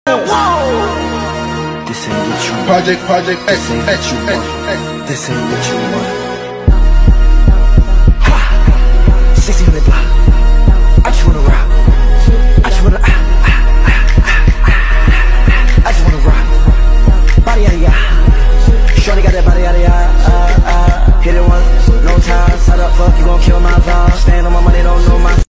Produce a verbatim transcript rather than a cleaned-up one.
Whoa! This ain't what you want. Project, project, This ain't what you want. This ain't what you want. Ha! sixty hundred block. I just wanna rock. I just wanna. Ah, ah, ah, ah, ah. I just wanna rock. Body yada yada. Shorty got that body yada yada. Uh, uh. Hit it once, no time. Side up, fuck, you gon' kill my vibe. Stand on my money, don't know my.